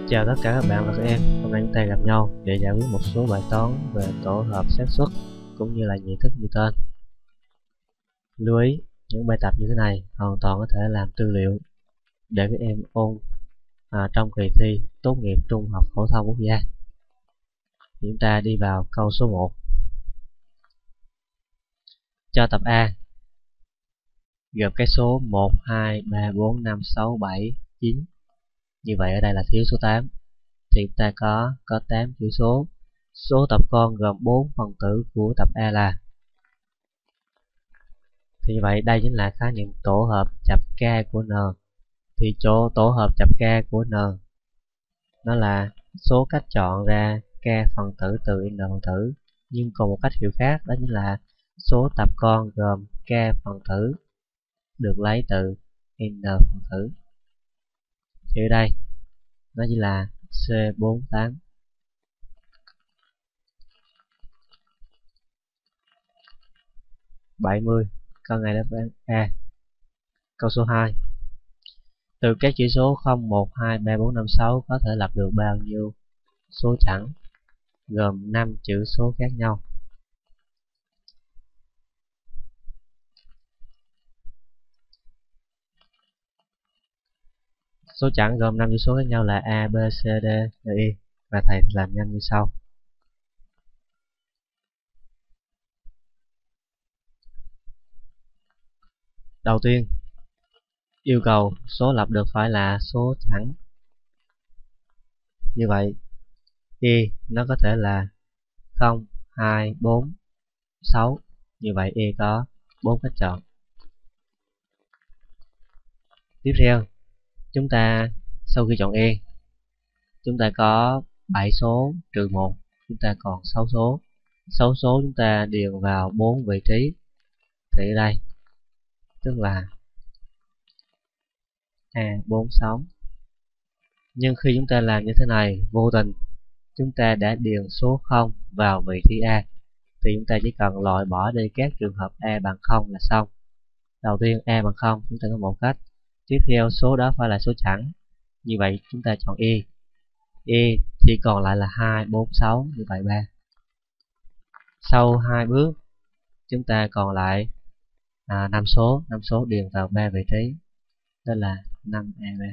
Chào tất cả các bạn và các em, hôm nay chúng ta gặp nhau để giải quyết một số bài toán về tổ hợp xác suất cũng như là nhị thức Newton. Lưu ý, những bài tập như thế này hoàn toàn có thể làm tư liệu để các em ôn trong kỳ thi tốt nghiệp trung học phổ thông quốc gia. Chúng ta đi vào câu số 1. Cho tập A gồm cái số 1, 2, 3, 4, 5, 6, 7, 9. Như vậy ở đây là thiếu số 8. Thì chúng ta có 8 chữ số. Số tập con gồm 4 phần tử của tập A là. Thì như vậy đây chính là khái niệm tổ hợp chập k của n. Thì chỗ tổ hợp chập k của n nó là số cách chọn ra k phần tử từ n phần tử, nhưng còn một cách hiểu khác, đó chính là số tập con gồm k phần tử được lấy từ n phần tử. Thì ở đây nó chỉ là C48. Câu này đáp án A. Câu số 2. Từ các chữ số 0, 1, 2, 3, 4, 5, 6 có thể lập được bao nhiêu số chẵn gồm 5 chữ số khác nhau? Số chẵn gồm 5 chữ số khác nhau là A, B, C, D, E, I. Và thầy làm nhanh như sau. Đầu tiên, yêu cầu số lập được phải là số chẵn. Như vậy, Y nó có thể là 0, 2, 4, 6. Như vậy Y có 4 cách chọn. Tiếp theo, chúng ta sau khi chọn Y, chúng ta có 7 số trừ 1, chúng ta còn 6 số. 6 số chúng ta điền vào 4 vị trí. Thì ở đây tức là A46. Nhưng khi chúng ta làm như thế này, vô tình chúng ta đã điền số 0 vào vị trí A. Thì chúng ta chỉ cần loại bỏ đi các trường hợp A bằng 0 là xong. Đầu tiên A bằng 0 chúng ta có một cách. Tiếp theo số đó phải là số chẵn. Như vậy chúng ta chọn Y. Y chỉ còn lại là 2, 4, 6. Như vậy 3. Sau 2 bước chúng ta còn lại 5 số. 5 số điền vào 3 vị trí. Đó là 5AB.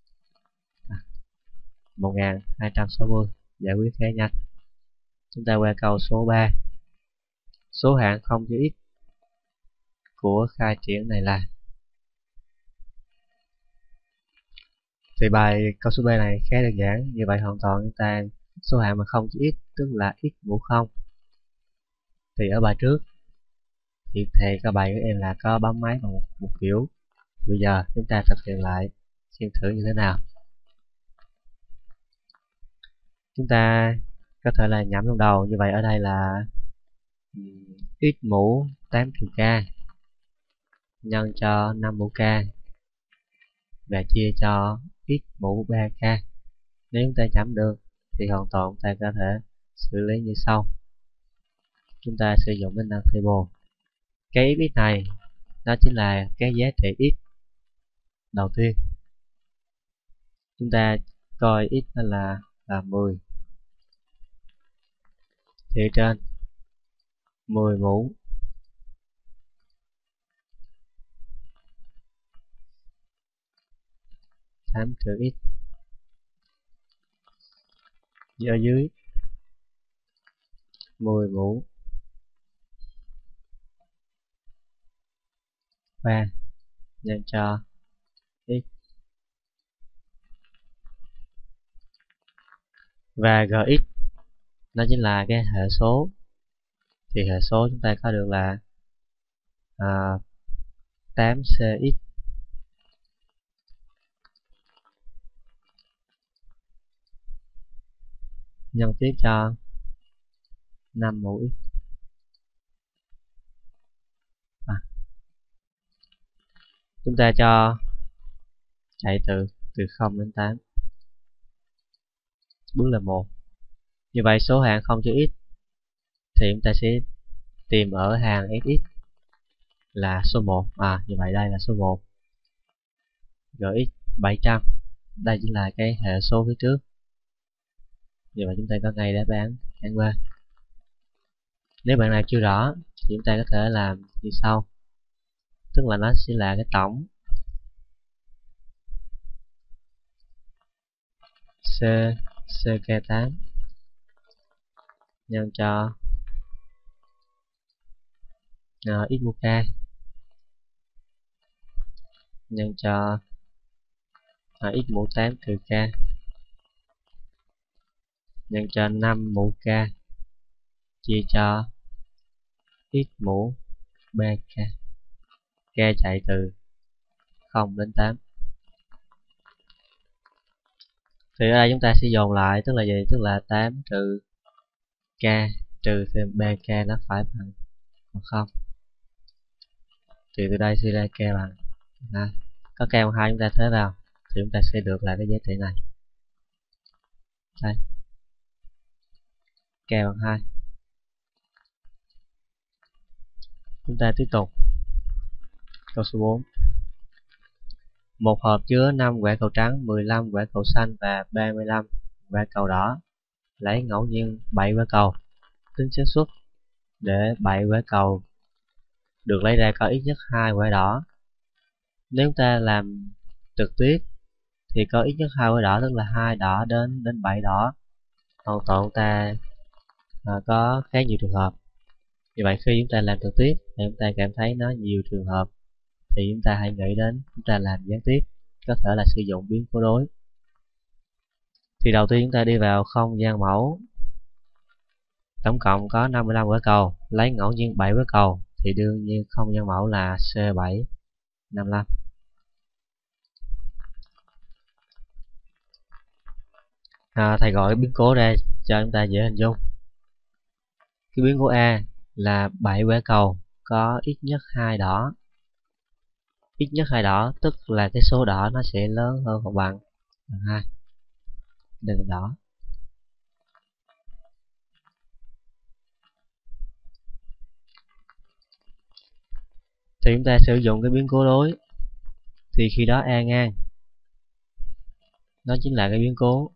1260. Giải quyết khá nhanh. Chúng ta qua câu số 3. Số hạng không chữ x của khai triển này là. Thì bài câu số B này khá đơn giản. Như vậy hoàn toàn chúng ta số hạng mà không chữ x tức là x mũ 0. Thì ở bài trước thì thầy các bài các em là có bấm máy bằng một kiểu. Bây giờ chúng ta thực hiện lại xem thử như thế nào. Chúng ta có thể là nhẩm trong đầu. Như vậy ở đây là x mũ 8 trừ k nhân cho 5 mũ k và chia cho x mũ 3k. Nếu chúng ta nhẩm được thì hoàn toàn chúng ta có thể xử lý như sau. Chúng ta sử dụng tính năng table. Cái fx này nó chính là cái giá trị x đầu tiên. Chúng ta coi x nó là 10. Thì trên 10 mũ 8 trừ x ở dưới 10 mũ 3 nhân cho x. Và gx nó chính là cái hệ số. Thì hệ số chúng ta có được là 8cx nhân tiếp cho 5 mũ x. Chúng ta cho chạy từ 0 đến 8. Bước là 1. Như vậy số hạng không chữ x thì chúng ta sẽ tìm ở hàng fx là số 1. Như vậy đây là số 1. Gx 700. Đây chính là cái hệ số phía trước. Như vậy chúng ta có ngay đáp án B. Nếu bạn nào chưa rõ thì chúng ta có thể làm như sau, tức là nó sẽ là cái tổng CK8 nhân cho x mũ k nhân cho x mũ 8 trừ k nhân cho 5 mũ k chia cho x mũ bk. K chạy từ 0 đến 8. Thì ở đây chúng ta sẽ dồn lại, tức là gì? Tức là 8 trừ k trừ thêm bk nó phải bằng 0. Thì từ đây suy ra k bằng 2. Có k bằng 2 chúng ta thế vào thì chúng ta sẽ được lại cái giá trị này. Đây. K bằng 2. Chúng ta tiếp tục. Câu số 4. Một hộp chứa 5 quả cầu trắng, 15 quả cầu xanh và 35 quả cầu đỏ. Lấy ngẫu nhiên 7 quả cầu. Tính xác suất để 7 quả cầu được lấy ra có ít nhất 2 quả đỏ. Nếu chúng ta làm trực tiếp thì có ít nhất 2 quả đỏ, tức là 2 đỏ đến 7 đỏ. Hoàn toàn chúng ta có khá nhiều trường hợp. Như vậy khi chúng ta làm trực tiếp thì chúng ta cảm thấy nó nhiều trường hợp thì chúng ta hãy nghĩ đến chúng ta làm gián tiếp, có thể là sử dụng biến cố đối. Thì đầu tiên chúng ta đi vào không gian mẫu, tổng cộng có 55 quả cầu, lấy ngẫu nhiên 7 quả cầu thì đương nhiên không gian mẫu là C755. Thầy gọi biến cố ra cho chúng ta dễ hình dung. Cái biến cố A là 7 quả cầu có ít nhất 2 đỏ. Ít nhất 2 đỏ tức là cái số đỏ nó sẽ lớn hơn hoặc bằng 2. Đây là đỏ. Thì chúng ta sử dụng cái biến cố đối. Thì khi đó A ngang nó chính là cái biến cố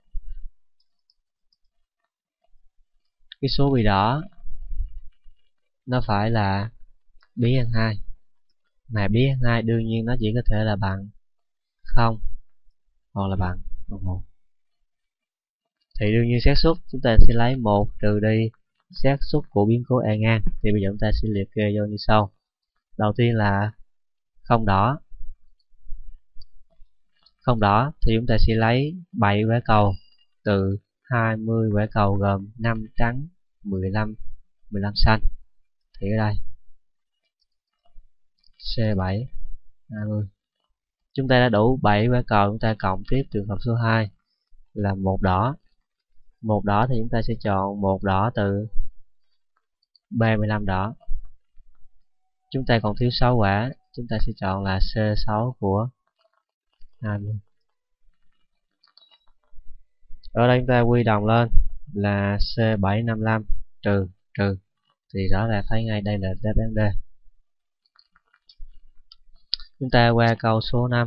cái số bị đỏ nó phải là bí ăn 2. Mà bí ăn 2 đương nhiên nó chỉ có thể là bằng 0 hoặc là bằng 1. Thì đương nhiên xác suất chúng ta sẽ lấy 1 trừ đi xác suất của biến cố A ngang. Thì bây giờ chúng ta sẽ liệt kê vô như sau. Đầu tiên là không đỏ. Không đỏ thì chúng ta sẽ lấy 7 quả cầu từ 20 quả cầu gồm 5 trắng, 15 xanh. Thì ở đây C7 20. Chúng ta đã đủ 7 quả cầu, chúng ta cộng tiếp trường hợp số 2 là một đỏ. Một đỏ thì chúng ta sẽ chọn một đỏ từ 35 đỏ. Chúng ta còn thiếu 6 quả, chúng ta sẽ chọn là C6 của 20. Ở đây chúng ta quy đồng lên là C755 trừ thì rõ ràng thấy ngay đây là đáp án D. Chúng ta qua câu số 5.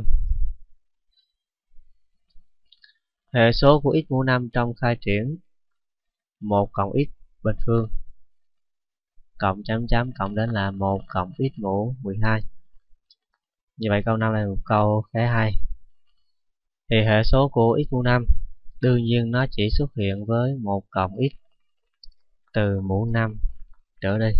Hệ số của x mũ 5 trong khai triển 1 cộng x bình phương cộng chấm chấm cộng đến là 1 cộng x mũ 12. Như vậy câu 5 là một câu khá hay. Thì hệ số của x mũ 5 đương nhiên nó chỉ xuất hiện với 1 cộng x từ mũ 5 trở đi.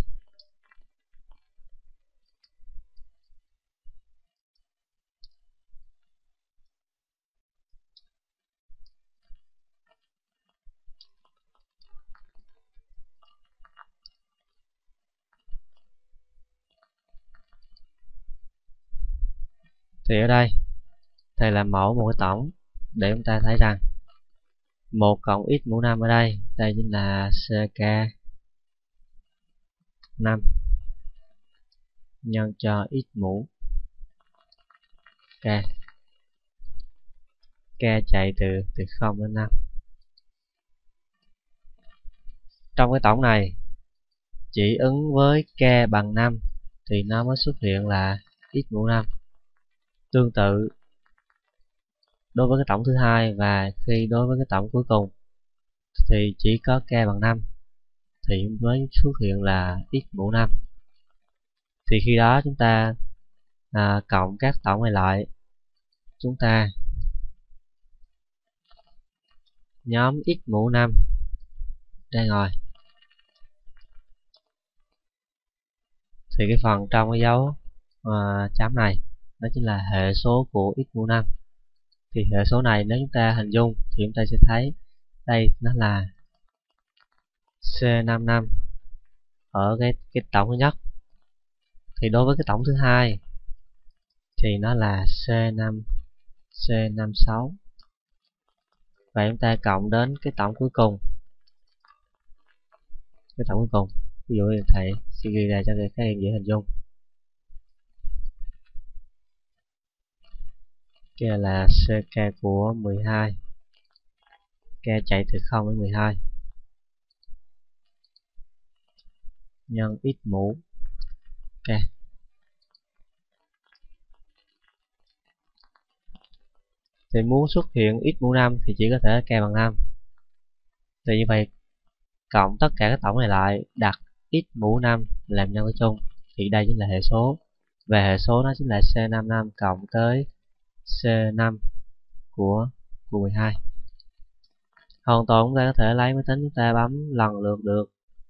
Thì ở đây thầy làm mẫu một cái tổng để chúng ta thấy rằng 1 cộng x mũ 5 ở đây chính là CK 5 nhân cho x mũ k. K chạy từ 0 đến 5. Trong cái tổng này chỉ ứng với k bằng 5 thì nó mới xuất hiện là x mũ 5. Tương tự đối với cái tổng thứ hai và khi đối với cái tổng cuối cùng thì chỉ có k bằng 5 thì mới xuất hiện là x mũ 5. Thì khi đó chúng ta cộng các tổng này lại, chúng ta nhóm x mũ 5 đây rồi. Thì cái phần trong cái dấu chấm này đó chính là hệ số của x mũ 5. Thì hệ số này nếu chúng ta hình dung thì chúng ta sẽ thấy đây nó là C55 ở cái tổng thứ nhất. Thì đối với cái tổng thứ hai thì nó là C56. Và chúng ta cộng đến cái tổng cuối cùng. Ví dụ như thầy sẽ ghi ra cho các em dễ hình dung. Kia là CK của 12. K chạy từ 0 đến 12 nhân x mũ K. Thì muốn xuất hiện x mũ 5 thì chỉ có thể K bằng 5. Thì như vậy cộng tất cả các tổng này lại, đặt x mũ 5 làm nhân với chung, thì đây chính là hệ số. Và hệ số nó chính là C55 cộng tới C5 của 12. Hoàn toàn chúng ta có thể lấy máy tính chúng ta bấm lần lượt được.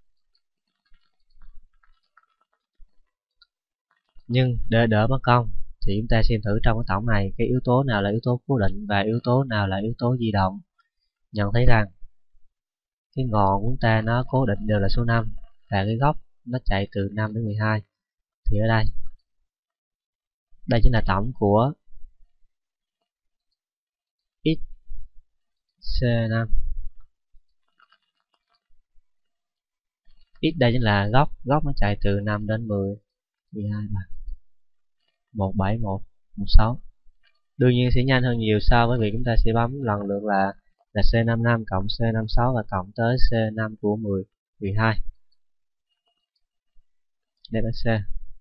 Nhưng để đỡ mất công thì chúng ta xem thử trong cái tổng này cái yếu tố nào là yếu tố cố định và yếu tố nào là yếu tố di động. Nhận thấy rằng cái ngọn của chúng ta nó cố định đều là số 5 và cái góc nó chạy từ 5 đến 12. Thì ở đây chính là tổng của x C5. X đây chính là góc nó chạy từ 5 đến 10, 12, 171, 16. Đương nhiên sẽ nhanh hơn nhiều so với việc chúng ta sẽ bấm lần lượt là C55 cộng C56 và cộng tới C5 của 12. Đây là C.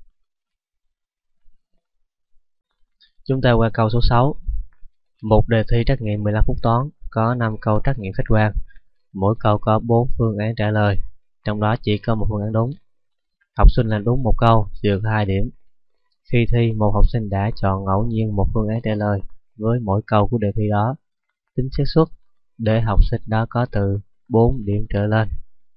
Chúng ta qua câu số 6. Một đề thi trắc nghiệm 15 phút toán có 5 câu trắc nghiệm khách quan. Mỗi câu có 4 phương án trả lời, trong đó chỉ có một phương án đúng. Học sinh làm đúng một câu được 2 điểm. Khi thi, một học sinh đã chọn ngẫu nhiên một phương án trả lời với mỗi câu của đề thi đó. Tính xác suất để học sinh đó có từ 4 điểm trở lên.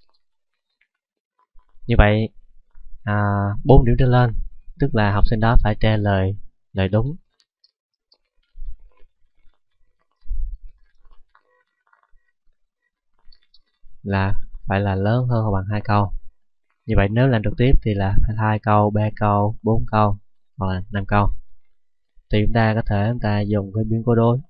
Như vậy 4 điểm trở lên tức là học sinh đó phải trả lời đúng. Là phải là lớn hơn hoặc bằng 2 câu. Như vậy nếu làm trực tiếp thì là 2 câu, 3 câu, 4 câu hoặc là 5 câu. Thì chúng ta có thể dùng cái biến cố đối.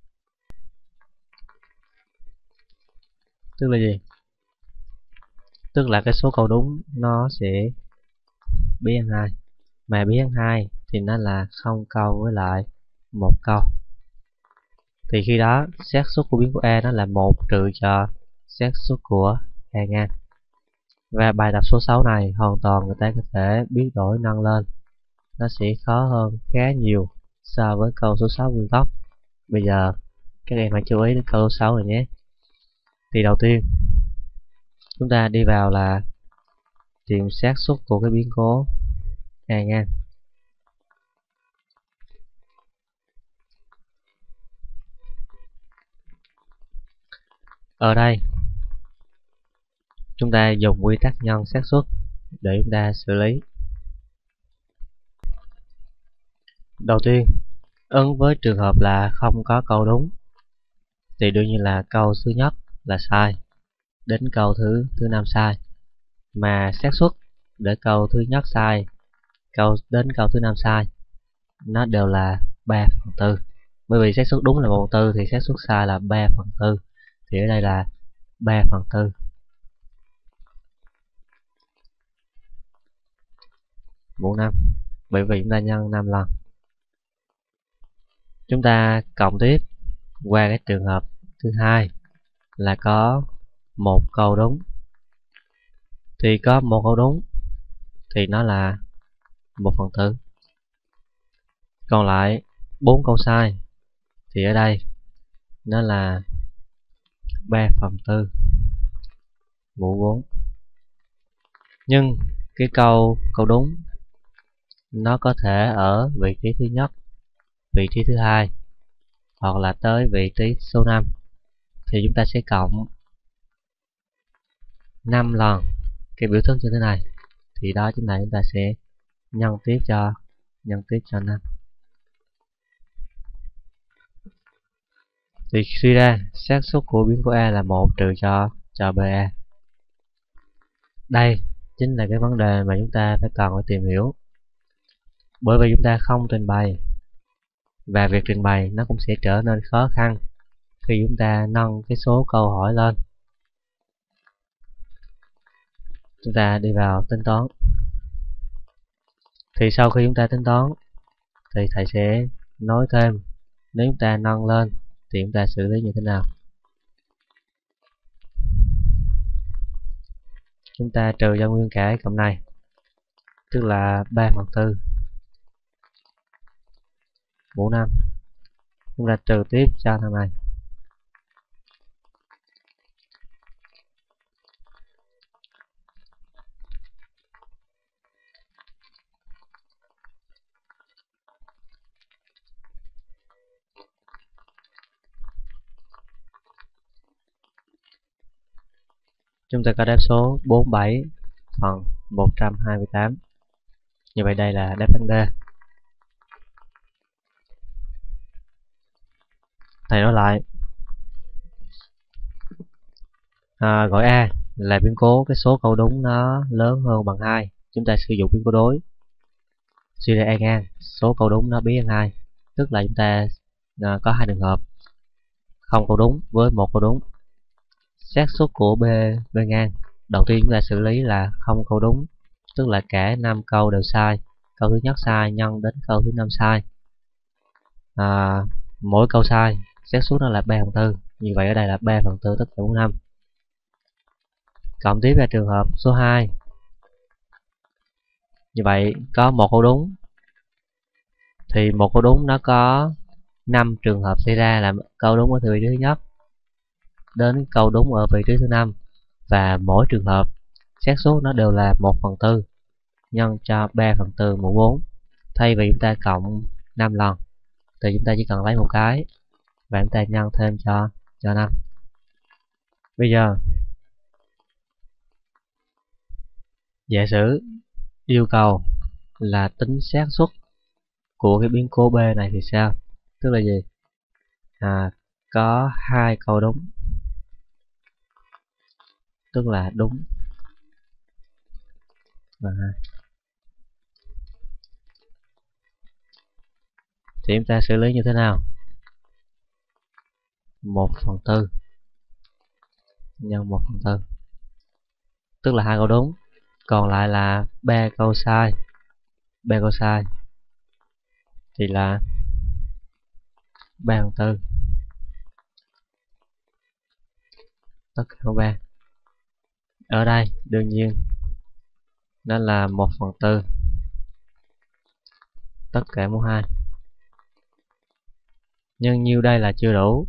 Tức là gì? Tức là cái số câu đúng nó sẽ biến thành 2. Mà biến thành 2 thì nó là 0 câu với lại 1 câu. Thì khi đó xác suất của biến cố A nó là 1 trừ cho xác suất của A ngang. Và bài tập số 6 này hoàn toàn người ta có thể biến đổi nâng lên. Nó sẽ khó hơn khá nhiều so với câu số 6 nguyên tốc. Bây giờ các em hãy chú ý đến câu số 6 này nhé. Thì đầu tiên chúng ta đi vào là tìm xác suất của cái biến cố A ngang. Ở đây chúng ta dùng quy tắc nhân xác suất để chúng ta xử lý. Đầu tiên, ứng với trường hợp là không có câu đúng thì đương nhiên là câu thứ nhất là sai, đến câu thứ 5 sai. Mà xác suất để câu thứ nhất sai, đến câu thứ 5 sai nó đều là 3/4. Bởi vì xác suất đúng là 1/4 thì xác suất sai là 3/4. Thì ở đây là 3/4 mũ 5. Bởi vì chúng ta nhân 5 lần. Chúng ta cộng tiếp qua cái trường hợp thứ hai là có một câu đúng. Thì có một câu đúng thì nó là 1/4. Còn lại 4 câu sai thì ở đây nó là 3/4. mũ 4. Nhưng cái câu đúng nó có thể ở vị trí thứ nhất, vị trí thứ hai, hoặc là tới vị trí số 5, thì chúng ta sẽ cộng 5 lần cái biểu thức như thế này, thì đó chính là chúng ta sẽ nhân tiếp cho 5. Thì suy ra xác suất của biến cố A là 1 trừ cho BA. Đây chính là cái vấn đề mà chúng ta cần phải tìm hiểu, bởi vì chúng ta không trình bày, và việc trình bày nó cũng sẽ trở nên khó khăn khi chúng ta nâng cái số câu hỏi lên. Chúng ta đi vào tính toán. Thì sau khi chúng ta tính toán thì thầy sẽ nói thêm nếu chúng ta nâng lên thì chúng ta xử lý như thế nào. Chúng ta trừ cho nguyên cả cộng này, tức là 3/4 mũ 5. Chúng ta trừ tiếp cho thằng này. Chúng ta có đáp số 47 phần 128. Như vậy đây là đáp án D. Thầy nói lại. Gọi A là biến cố cái số câu đúng nó lớn hơn bằng 2. Chúng ta sử dụng biến cố đối. Suy ra A ngang, số câu đúng nó bí hơn 2. Tức là chúng ta có 2 trường hợp, không câu đúng với 1 câu đúng. Xác suất của B ngang, đầu tiên chúng ta xử lý là không câu đúng, tức là cả 5 câu đều sai. Câu thứ nhất sai nhân đến câu thứ 5 sai. Mỗi câu sai xác suất nó là 3/4. Như vậy ở đây là 3/4 tất cả 45. Cộng tiếp là trường hợp số 2. Như vậy có 1 câu đúng, thì 1 câu đúng nó có 5 trường hợp xảy ra, là câu đúng ở vị trí thứ nhất đến câu đúng ở vị trí thứ 5, và mỗi trường hợp xác suất nó đều là 1/4 nhân cho 3/4 mũ 4. Thay vì chúng ta cộng 5 lần thì chúng ta chỉ cần lấy một cái và chúng ta nhân thêm cho 5. Bây giờ giả sử yêu cầu là tính xác suất của cái biến cố B này thì sao? Tức là gì? Có 2 câu đúng, tức là đúng và 2. Thì chúng ta xử lý như thế nào? 1/4 nhân 1/4, tức là 2 câu đúng, còn lại là 3 câu sai. 3 câu sai thì là 3/4 tất cả mũ 3. Ở đây đương nhiên nó là 1/4 tất cả mũ 2. Nhưng nhiêu đây là chưa đủ.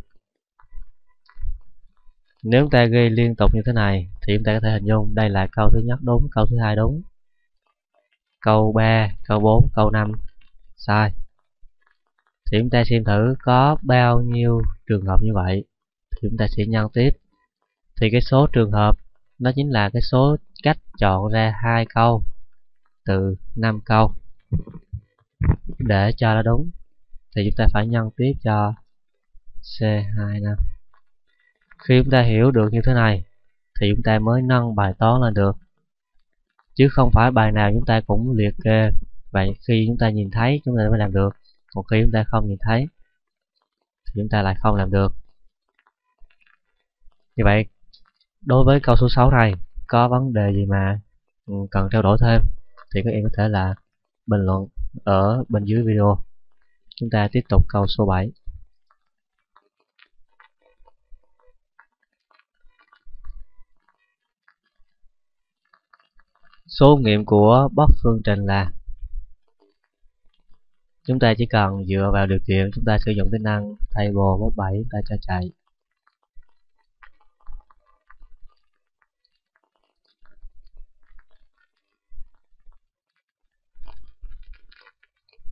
Nếu chúng ta ghi liên tục như thế này thì chúng ta có thể hình dung đây là câu thứ nhất đúng, câu thứ hai đúng, câu 3, câu 4, câu 5 sai. Thì chúng ta xem thử có bao nhiêu trường hợp như vậy thì chúng ta sẽ nhân tiếp. Thì cái số trường hợp nó chính là cái số cách chọn ra 2 câu từ 5 câu để cho nó đúng, thì chúng ta phải nhân tiếp cho C25. Khi chúng ta hiểu được như thế này thì chúng ta mới nâng bài toán lên được, chứ không phải bài nào chúng ta cũng liệt kê. Vậy khi chúng ta nhìn thấy chúng ta mới làm được, còn khi chúng ta không nhìn thấy thì chúng ta lại không làm được. Như vậy đối với câu số 6 này có vấn đề gì mà cần trao đổi thêm thì các em có thể là bình luận ở bên dưới video. Chúng ta tiếp tục câu số 7. Số nghiệm của bất phương trình là, chúng ta chỉ cần dựa vào điều kiện chúng ta sử dụng tính năng table 47 ta cho chạy.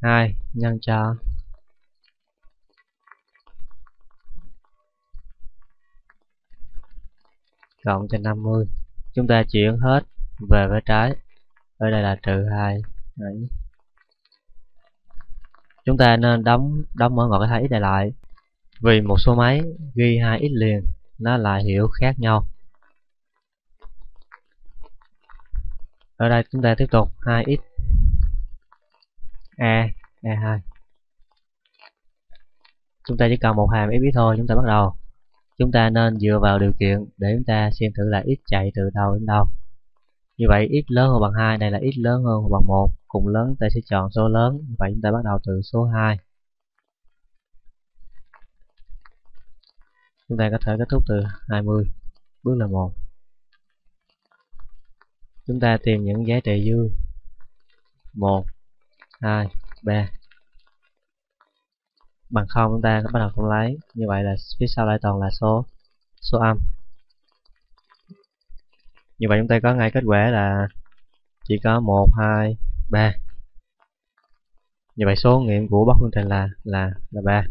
2 nhân cho cộng cho 50. Chúng ta chuyển hết về với trái. Ở đây là trừ 2. Đấy. Chúng ta nên đóng mở ngoặc cái 2x này lại. Vì một số máy ghi 2x liền nó lại hiểu khác nhau. Ở đây chúng ta tiếp tục 2x E2. Chúng ta chỉ cần một hàm fx thôi. Chúng ta bắt đầu. Chúng ta nên dựa vào điều kiện để chúng ta xem thử là x chạy từ đâu đến đâu. Như vậy x lớn hơn bằng 2, đây là x lớn hơn bằng 1. Cùng lớn chúng ta sẽ chọn số lớn. Như vậy chúng ta bắt đầu từ số 2. Chúng ta có thể kết thúc từ 20. Bước là 1. Chúng ta tìm những giá trị dương 1, 2, 3 bằng 0, chúng ta bắt đầu không lấy. Như vậy là phía sau lại toàn là số âm. Như vậy chúng ta có ngay kết quả là chỉ có 1, 2, 3. Như vậy số nghiệm của bất phương trình là 3.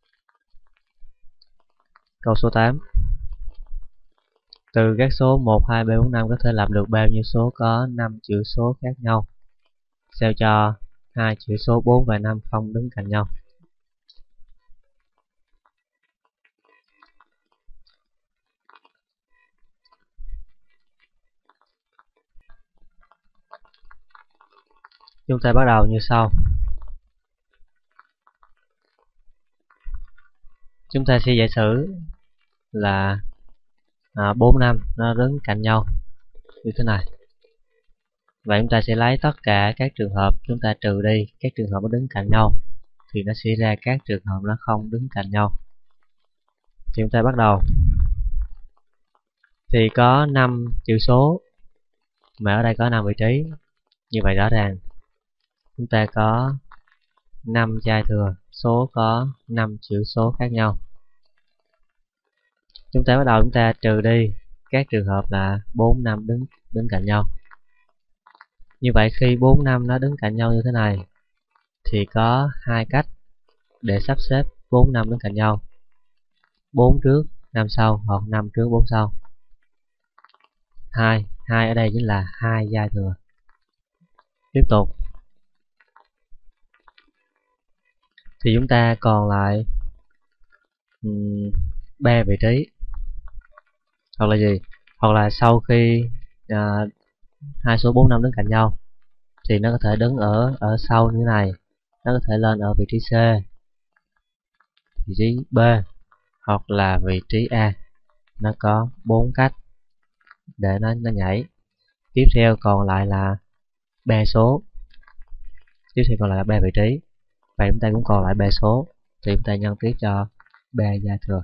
Câu số 8. Từ các số 1, 2, 3, 4, 5 có thể lập được bao nhiêu số có 5 chữ số khác nhau? Sao cho 2 chữ số 4 và 5 không đứng cạnh nhau? Chúng ta bắt đầu như sau. Chúng ta sẽ giả sử là 4, 5 nó đứng cạnh nhau như thế này. Vậy chúng ta sẽ lấy tất cả các trường hợp, chúng ta trừ đi các trường hợp nó đứng cạnh nhau thì nó sẽ ra các trường hợp nó không đứng cạnh nhau. Thì chúng ta bắt đầu. Thì có 5 chữ số mà ở đây có 5 vị trí. Như vậy rõ ràng chúng ta có 5 chai thừa, số có 5 chữ số khác nhau. Chúng ta bắt đầu chúng ta trừ đi các trường hợp là 4, 5 đứng cạnh nhau. Như vậy khi 4, 5 nó đứng cạnh nhau như thế này thì có hai cách để sắp xếp 4, 5 đứng cạnh nhau. 4 trước, 5 sau hoặc 5 trước, 4 sau. 2 ở đây chính là 2 giai thừa. Tiếp tục. Thì chúng ta còn lại 3 vị trí. Hoặc là gì? Hoặc là sau khi hai số 4, 5 đứng cạnh nhau thì nó có thể đứng ở sau như thế này. Nó có thể lên ở vị trí C, vị trí B hoặc là vị trí A. Nó có 4 cách để nó nhảy. Tiếp theo còn lại là 3 số. Tiếp theo còn lại là 3 vị trí. Vậy chúng ta cũng còn lại 3 số thì chúng ta nhân tiếp cho 3 giai thừa.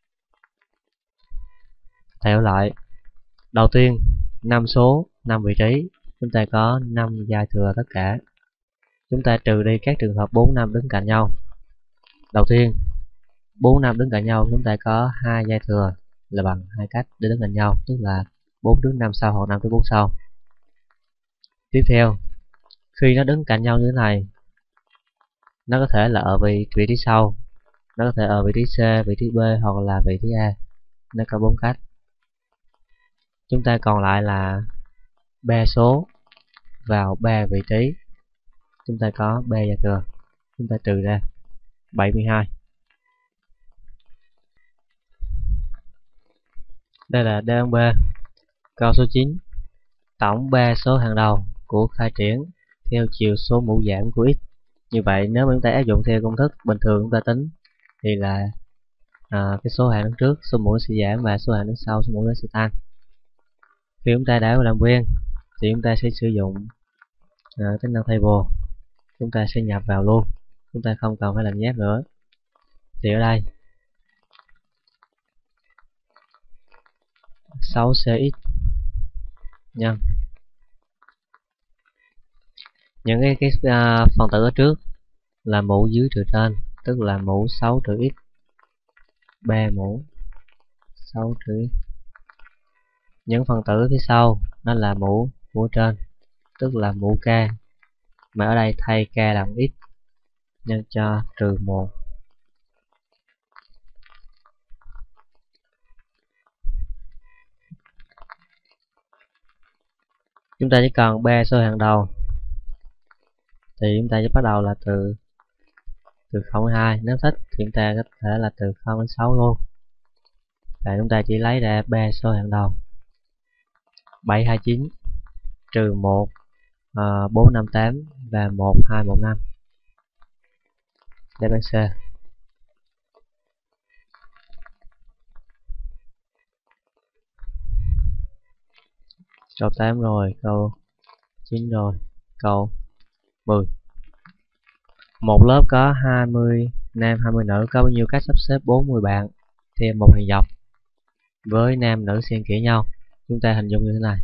Theo lại, đầu tiên 5 số 5 vị trí, chúng ta có 5 giai thừa tất cả. Chúng ta trừ đi các trường hợp 4, 5 đứng cạnh nhau. Đầu tiên 4, 5 đứng cạnh nhau, chúng ta có 2 giai thừa là bằng 2 cách để đứng cạnh nhau, tức là 4 trước 5 sau hoặc 5 trước 4 sau. Tiếp theo, khi nó đứng cạnh nhau như thế này, nó có thể là ở vị trí sau, nó có thể ở vị trí C, vị trí B hoặc là vị trí A. Nó có 4 cách. Chúng ta còn lại là 3 số vào 3 vị trí. Chúng ta có 3 giai thừa. Chúng ta trừ ra 72. Đây là đề B. Câu số 9. Tổng 3 số hàng đầu của khai triển theo chiều số mũ giảm của x. Như vậy nếu mà chúng ta áp dụng theo công thức bình thường chúng ta tính thì là cái số hàng đứng trước số mũ sẽ giảm và số hàng đứng sau số mũ nó sẽ tăng. Khi chúng ta đã làm quen thì chúng ta sẽ sử dụng tính năng table. Chúng ta sẽ nhập vào luôn, chúng ta không cần phải làm nháp nữa. Thì ở đây 6cx nhân những cái phần tử ở trước là mũ dưới trừ trên, tức là mũ 6 trừ x, 3 mũ 6 trừ x. Những phần tử phía sau nó là mũ trên, tức là mũ k, mà ở đây thay k làm x nhân cho -1. Chúng ta chỉ cần ba số hàng đầu thì chúng ta sẽ bắt đầu là từ 0 đến 2. Nếu thích thì chúng ta có thể là từ 0 đến 6 luôn. Và chúng ta chỉ lấy ra ba số hàng đầu 729 -1 458 và 1215. Đáp án C. Câu 8 rồi, câu 9 rồi, câu 10. Một lớp có 20 nam 20 nữ, có bao nhiêu cách sắp xếp 40 bạn theo một hàng dọc với nam nữ xen kẽ nhau? Chúng ta hình dung như thế này.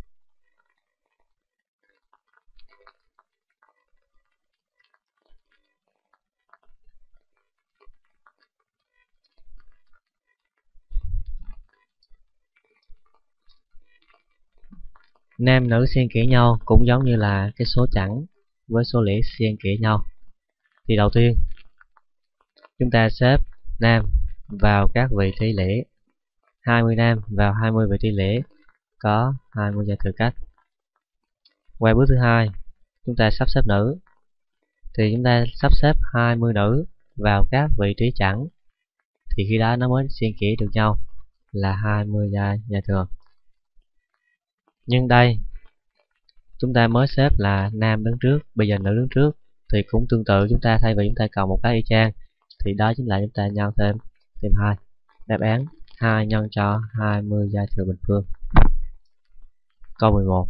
Nam nữ xen kẽ nhau cũng giống như là cái số chẵn với số lẻ xen kẽ nhau. Thì đầu tiên chúng ta xếp nam vào các vị trí lẻ, 20 nam vào 20 vị trí lẻ có 20 gia thừa cách. Qua bước thứ hai, chúng ta sắp xếp nữ thì chúng ta sắp xếp 20 nữ vào các vị trí chẵn thì khi đó nó mới xen kẽ được nhau là 20 gia thừa. Nhưng đây chúng ta mới xếp là nam đứng trước, bây giờ nữ đứng trước thì cũng tương tự, chúng ta thay vì chúng ta cần một cái y chang thì đó chính là chúng ta nhân thêm 2. Đáp án 2 nhân cho 20 gia thừa bình phương. Câu 11.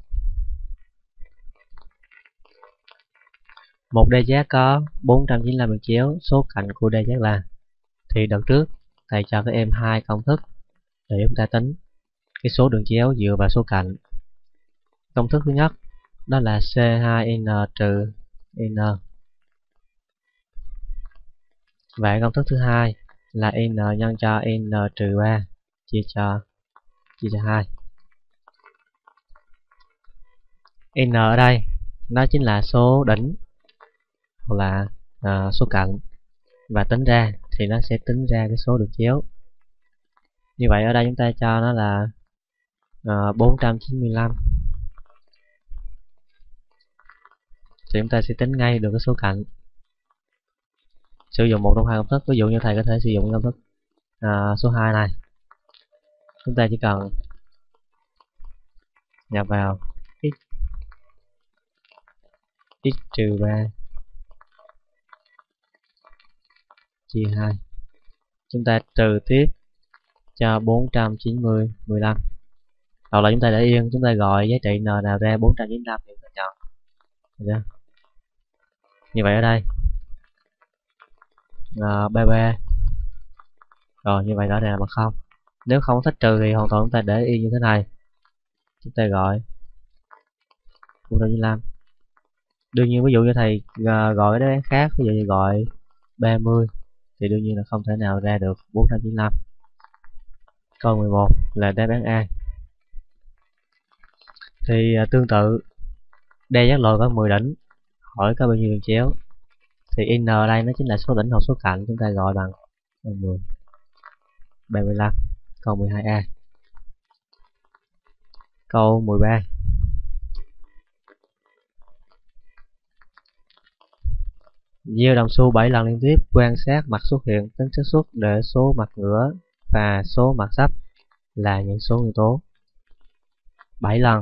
Một đê giác có 495 đường chéo, số cạnh của đê giác là, thì đợt trước thầy cho các em 2 công thức để chúng ta tính cái số đường chéo dựa vào số cạnh. Công thức thứ nhất đó là C2n trừ n, và công thức thứ hai là n nhân cho n trừ 3 chia cho 2. N ở đây nó chính là số đỉnh hoặc là số cạnh, và tính ra thì nó sẽ tính ra cái số đường chéo. Như vậy ở đây chúng ta cho nó là 495 thì chúng ta sẽ tính ngay được cái số cạnh. Sử dụng một trong hai công thức, ví dụ như thầy có thể sử dụng công thức số 2 này. Chúng ta chỉ cần nhập vào x trừ 3 chia 2. Chúng ta trừ tiếp cho 490 15. Hoặc là chúng ta để yên, chúng ta gọi giá trị n nào ra 495 thì chúng ta chọn. Được. Như vậy ở đây 33. Rồi như vậy đó là bằng 0. Nếu không thích trừ thì hoàn toàn chúng ta để yên như thế này. Chúng ta gọi 495. Đương nhiên ví dụ như thầy gọi đáp án khác, ví dụ như gọi 30 thì đương nhiên là không thể nào ra được 495. Câu 11 là đáp án A. Thì tương tự, đê giác lồi có 10 đỉnh, hỏi có bao nhiêu đường chéo, thì n ở đây nó chính là số đỉnh hoặc số cạnh, chúng ta gọi bằng 10. 35. Câu 12A. Câu 13. Gieo đồng xu 7 lần liên tiếp, quan sát mặt xuất hiện, tính xác suất để số mặt ngửa và số mặt sắp là những số nguyên tố. 7 lần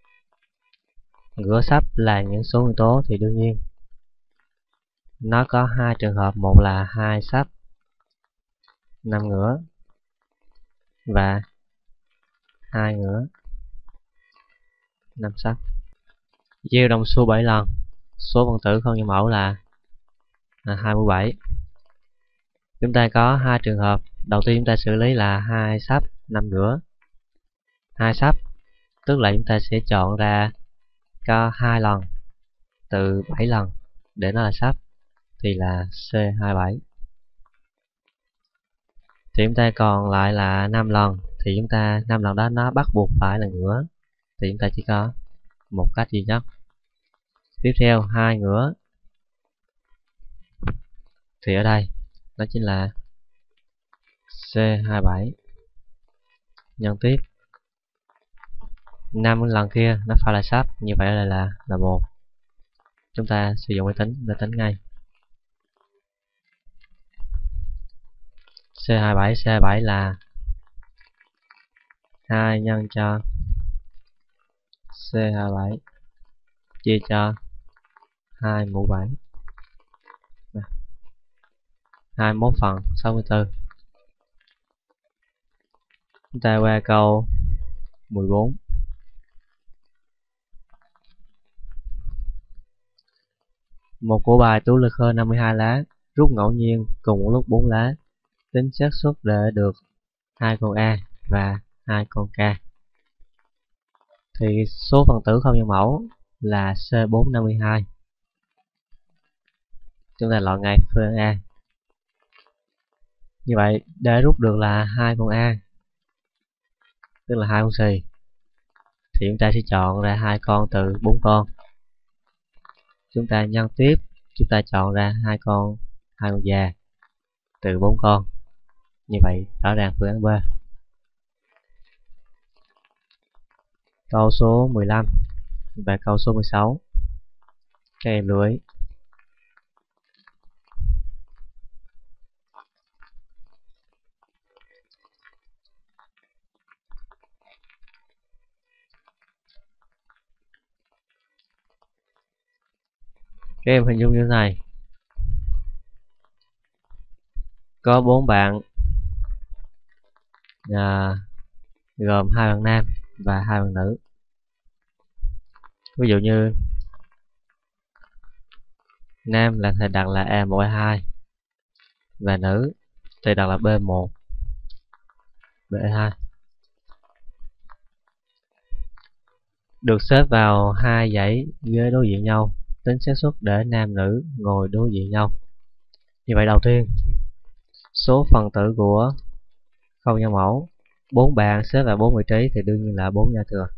ngửa sắp là những số nguyên tố thì đương nhiên nó có hai trường hợp, một là 2 sắp 5 ngửa và 2 ngửa 5 sắp. Gieo đồng xu 7 lần, số phân tử không nhân mẫu là 27. Chúng ta có hai trường hợp. Đầu tiên chúng ta xử lý là 2 sắp 5 ngửa. 2 sắp tức là chúng ta sẽ chọn ra có 2 lần từ 7 lần để nó là sắp thì là C27. Thì chúng ta còn lại là 5 lần, thì chúng ta 5 lần đó nó bắt buộc phải là ngửa, thì chúng ta chỉ có một cách duy nhất. Tiếp theo 2 ngửa Thì ở đây đó chính là C27 nhân tiếp 5 lần kia nó phải là sắp, như vậy là 1. Chúng ta sử dụng máy tính để tính ngay. C27 là 2 nhân cho C27 chia cho 2 mũ 7, 21 phần 64. Chúng ta qua câu 14. Một của bài tú lực hơn 52 lá, rút ngẫu nhiên cùng một lúc 4 lá. Tính xác suất để được 2 con A và 2 con K. Thì số phần tử không nhân mẫu là C452. Chúng ta loại ngay phương A. Như vậy để rút được là 2 con A, tức là 2 con xì, thì chúng ta sẽ chọn ra 2 con từ 4 con. Chúng ta nhân tiếp, chúng ta chọn ra 2 con già từ 4 con. Như vậy rõ ràng phương án B. Câu số 15 và câu số 16. Các em lưu ý. Các em hình dung như thế này. Có 4 bạn gồm 2 bạn nam và 2 bạn nữ. Ví dụ như nam là thầy đặt là A1, A2 và nữ thầy đặt là B1, B2. Được xếp vào 2 dãy ghế đối diện nhau, tính xác suất để nam nữ ngồi đối diện nhau. Như vậy đầu tiên, số phần tử của không nhân mẫu, 4 bạn xếp vào 4 vị trí thì đương nhiên là 4 gia thừa.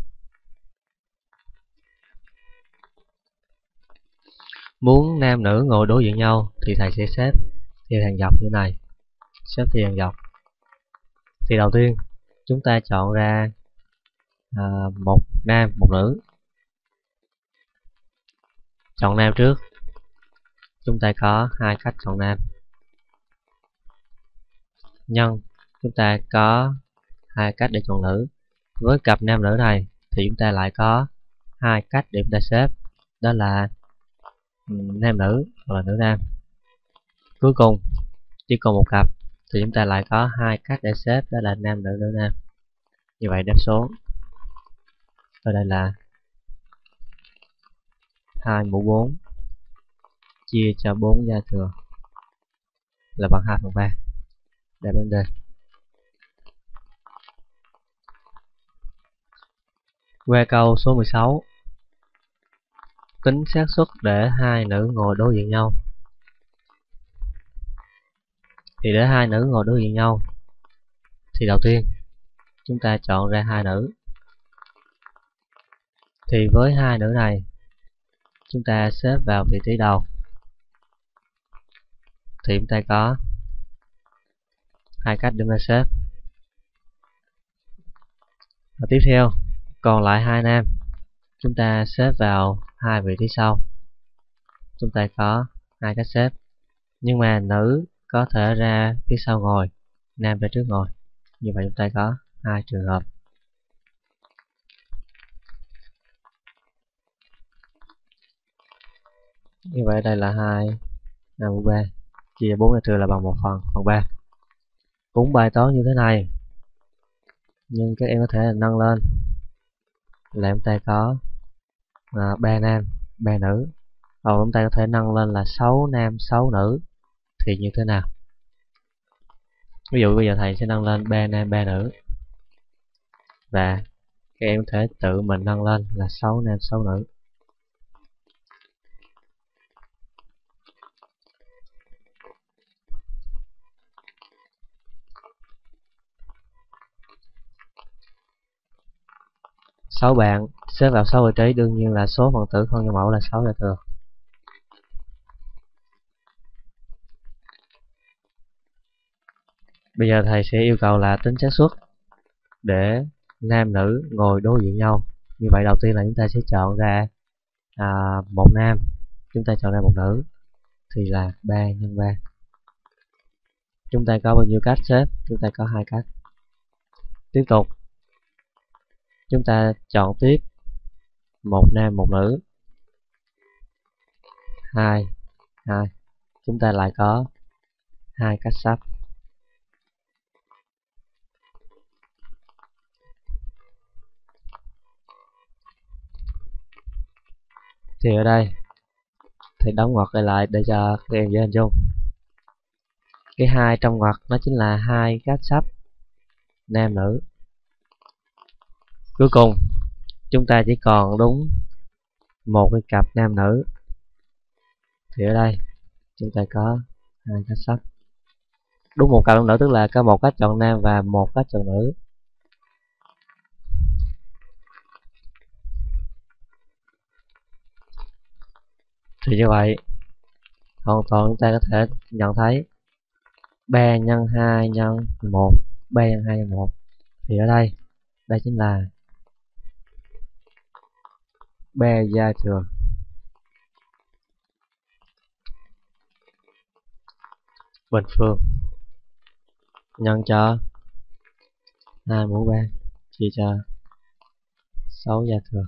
Muốn nam nữ ngồi đối diện nhau thì thầy sẽ xếp theo hàng dọc như này, xếp theo hàng dọc. Thì đầu tiên chúng ta chọn ra một nam một nữ. Chọn nam trước. Chúng ta có 2 cách chọn nam. Nhân chúng ta có 2 cách để chọn nữ. Với cặp nam nữ này thì chúng ta lại có 2 cách để chúng ta xếp, đó là nam nữ hoặc là nữ nam. Cuối cùng chỉ còn một cặp thì chúng ta lại có 2 cách để xếp, đó là nam nữ nữ nam. Như vậy đáp số ở đây là 2 mũ 4 chia cho 4 gia thừa là bằng 2/3. Đáp án D. Qua câu số 16. Tính xác suất để 2 nữ ngồi đối diện nhau. Thì để 2 nữ ngồi đối diện nhau thì đầu tiên chúng ta chọn ra 2 nữ. Thì với 2 nữ này chúng ta xếp vào vị trí đầu. Thì chúng ta có 2 cách để mà xếp. Và tiếp theo còn lại 2 nam, chúng ta xếp vào 2 vị trí sau. Chúng ta có 2 cách xếp. Nhưng mà nữ có thể ra phía sau ngồi, nam ra trước ngồi. Như vậy chúng ta có 2 trường hợp. Như vậy đây là 2 mũ 3 chia 4 gia thừa là bằng 1/3. Cũng bài toán như thế này, nhưng các em có thể là nâng lên là chúng ta có 3 nam 3 nữ, hoặc chúng ta có thể nâng lên là 6 nam 6 nữ. Thì như thế nào? Ví dụ bây giờ thầy sẽ nâng lên 3 nam 3 nữ, và các em có thể tự mình nâng lên là 6 nam 6 nữ. Sáu bạn xếp vào 6 vị trí, đương nhiên là số phần tử không nhân mẫu là 6 gia thừa. Bây giờ thầy sẽ yêu cầu là tính xác suất để nam nữ ngồi đối diện nhau. Như vậy đầu tiên là chúng ta sẽ chọn ra một nam, chúng ta chọn ra một nữ, thì là 3 x 3. Chúng ta có bao nhiêu cách xếp? Chúng ta có 2 cách. Tiếp tục, chúng ta chọn tiếp một nam một nữ, 2 2. Chúng ta lại có 2 cách sắp. Thì ở đây thầy đóng ngoặc lại để cho các em dễ hình dung. Cái 2 trong ngoặc nó chính là 2 cách sắp nam nữ. Cuối cùng chúng ta chỉ còn đúng một cái cặp nam nữ. Thì ở đây chúng ta có 2 cách sắp. Đúng một cặp nam nữ tức là có một cách chọn nam và một cách chọn nữ. Thì như vậy hoàn toàn chúng ta có thể nhận thấy 3 nhân 2 nhân 1, 3 nhân 2 nhân 1. Thì ở đây chính là 3 gia thừa bình phương nhân cho 2 mũ 3 chia cho 6 gia thừa.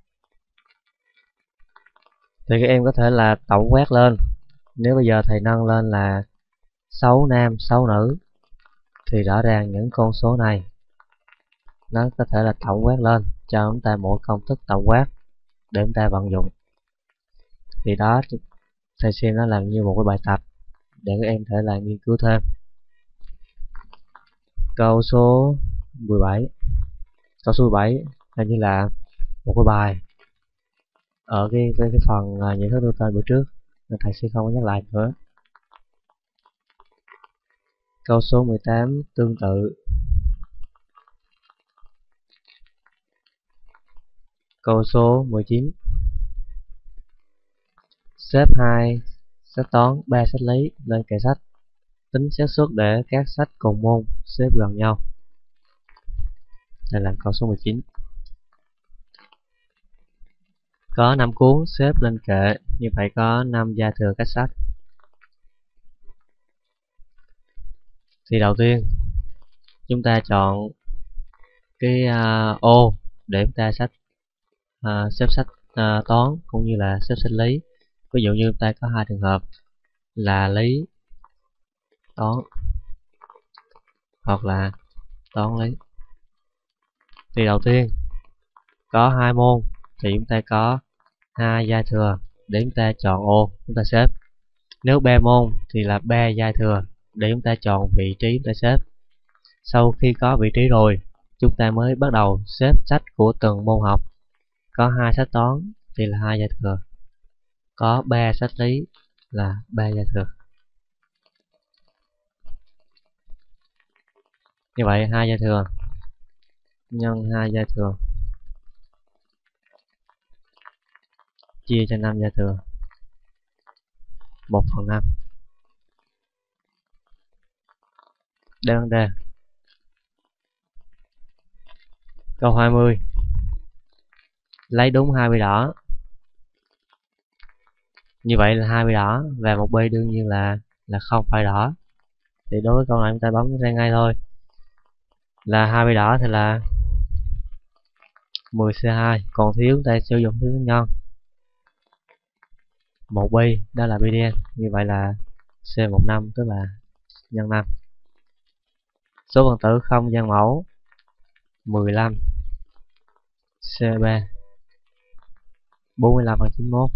Thì các em có thể là tổng quát lên. Nếu bây giờ thầy nâng lên là 6 nam 6 nữ thì rõ ràng những con số này nó có thể là tổng quát lên cho chúng ta một công thức tổng quát để chúng ta vận dụng. Thì đó thầy xem nó làm như một cái bài tập để các em thể là nghiên cứu thêm. Câu số 17. Câu số 17 hình như là một cái bài ở cái phần nhận thức đưa tên bữa trước nên thầy sẽ không có nhắc lại nữa. Câu số 18 tương tự. Câu số 19. Xếp 2 sách toán, 3 sách lý lên kệ sách. Tính xác suất để các sách cùng môn xếp gần nhau. Đây là câu số 19. Có 5 cuốn xếp lên kệ, như vậy có 5 gia thừa cách sách. Thì đầu tiên chúng ta chọn cái ô để chúng ta xếp sách toán cũng như là xếp sách lý. Ví dụ như chúng ta có 2 trường hợp là lý toán hoặc là toán lý. Thì đầu tiên có 2 môn thì chúng ta có 2 gia thừa để chúng ta chọn ô chúng ta xếp. Nếu 3 môn thì là 3 gia thừa để chúng ta chọn vị trí chúng ta xếp. Sau khi có vị trí rồi chúng ta mới bắt đầu xếp sách của từng môn học. Có 2 sách toán thì là 2 gia thừa, có 3 sách lý là 3 gia thừa. Như vậy 2 gia thừa nhân 2 gia thừa chia cho 5 gia thừa 1/5. Đây vấn đề. Câu 20. Lấy đúng 20 đỏ. Như vậy là 20 đỏ và một bi đương nhiên là không phải đỏ. Thì đối với câu này chúng ta bấm ra ngay thôi. Là 20 đỏ thì là 10C2, còn thiếu chúng ta sử dụng thứ nhân. Một bi đó là bi đen, như vậy là C15 tức là nhân 5. Số phần tử không gian mẫu 15 C3 45/91.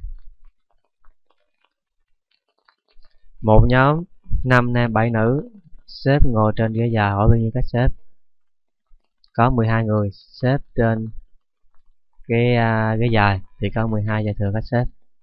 Một nhóm 5 nam 7 nữ xếp ngồi trên ghế dài, hỏi bao nhiêu cách xếp? Có 12 người xếp trên cái ghế dài thì có 12 gia thừa cách xếp.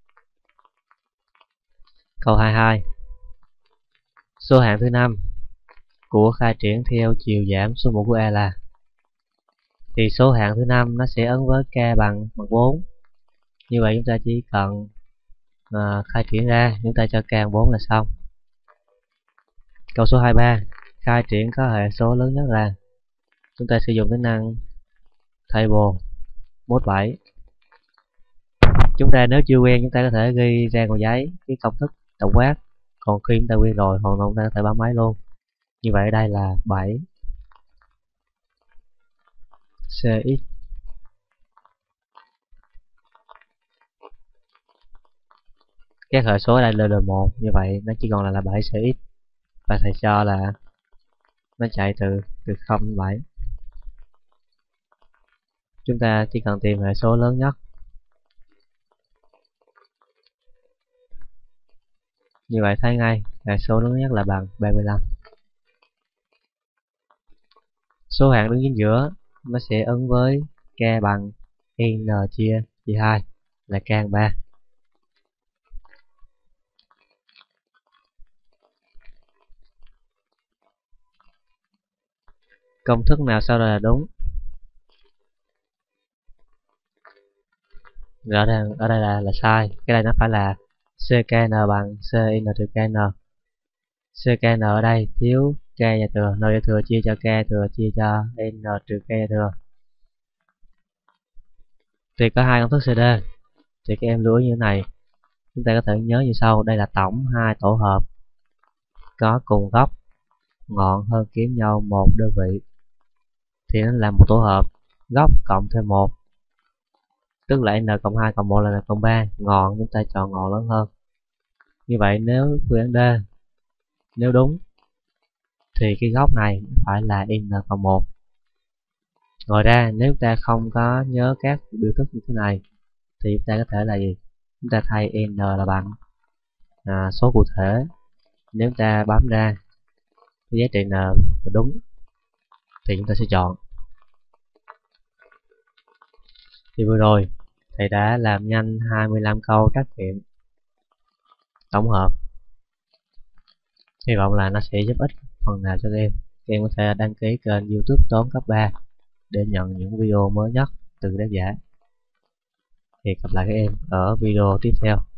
Câu 22. Số hạng thứ 5 của khai triển theo chiều giảm số mũ của A là. Thì số hạng thứ 5 nó sẽ ấn với K bằng 4. Như vậy chúng ta chỉ cần khai triển ra, chúng ta cho K bằng 4 là xong. Câu số 23. khai triển có hệ số lớn nhất ra, chúng ta sử dụng tính năng Table mode 7. Chúng ta nếu chưa quen, chúng ta có thể ghi ra ngoài giấy cái công thức tổng quát, còn khi chúng ta quen rồi hoàn toàn chúng ta có thể bấm máy luôn. Như vậy ở đây là 7 cx các hệ số ở đây là 1, như vậy nó chỉ còn là 7 cx, và thầy cho là nó chạy từ 0 đến 7. Chúng ta chỉ cần tìm hệ số lớn nhất. Như vậy thấy ngay hệ số lớn nhất là bằng 35. Số hạng đứng chính giữa nó sẽ ứng với k bằng n chia 2 là k bằng 3. Công thức nào sau đây là đúng? Ở đây là sai. Cái đây nó phải là ckn bằng sin trừ kn. Ckn ở đây thiếu k và thừa, n và thừa chia cho k thừa chia cho n trừ k và thừa. Thì có hai công thức CD. Thì các em lưu ý như thế này. Chúng ta có thể nhớ như sau, đây là tổng hai tổ hợp có cùng góc ngọn hơn kiếm nhau một đơn vị. Thì nó là một tổ hợp góc cộng thêm 1, tức là n cộng 2 cộng 1 là n cộng 3, ngọn chúng ta chọn ngọn lớn hơn. Như vậy nếu phương án D nếu đúng thì cái góc này phải là n cộng 1. Ngoài ra nếu chúng ta không có nhớ các biểu thức như thế này thì chúng ta có thể là gì? Chúng ta thay n là bằng số cụ thể. Nếu chúng ta bấm ra cái giá trị n là đúng thì chúng ta sẽ chọn. Thì vừa rồi thầy đã làm nhanh 25 câu trắc nghiệm tổng hợp. Hy vọng là nó sẽ giúp ích phần nào cho các em. Các em có thể đăng ký kênh YouTube Toán cấp 3 để nhận những video mới nhất từ tác giả. Hẹn gặp lại các em ở video tiếp theo.